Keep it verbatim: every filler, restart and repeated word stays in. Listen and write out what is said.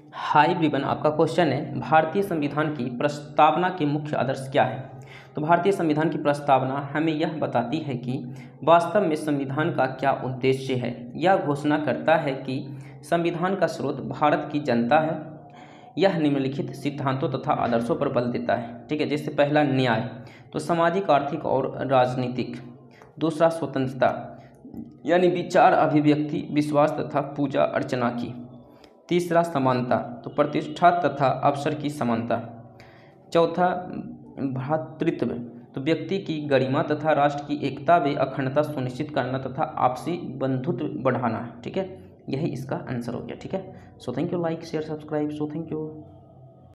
High everyone, आपका question है भारतीय संविधान की प्रस्तावना के मुख्य आदर्श क्या है। तो भारतीय संविधान की प्रस्तावना हमें यह बताती है कि वास्तव में संविधान का क्या उद्देश्य है। यह घोषणा करता है कि संविधान का स्रोत भारत की जनता है। यह निम्नलिखित सिद्धांतों तथा आदर्शों पर बल देता है। ठीक है, जैसे पहला न्याय, तो सामाजिक, आर्थिक और राजनीतिक। दूसरा स्वतंत्रता, यानी विचार, अभिव्यक्ति, विश्वास तथा पूजा अर्चना की। तीसरा समानता, तो प्रतिष्ठा तथा अवसर की समानता। चौथा भ्रातृत्व, तो व्यक्ति की गरिमा तथा राष्ट्र की एकता व अखंडता सुनिश्चित करना तथा आपसी बंधुत्व बढ़ाना। ठीक है, यही इसका आंसर हो गया। ठीक है, so thank you, like share subscribe, so thank you.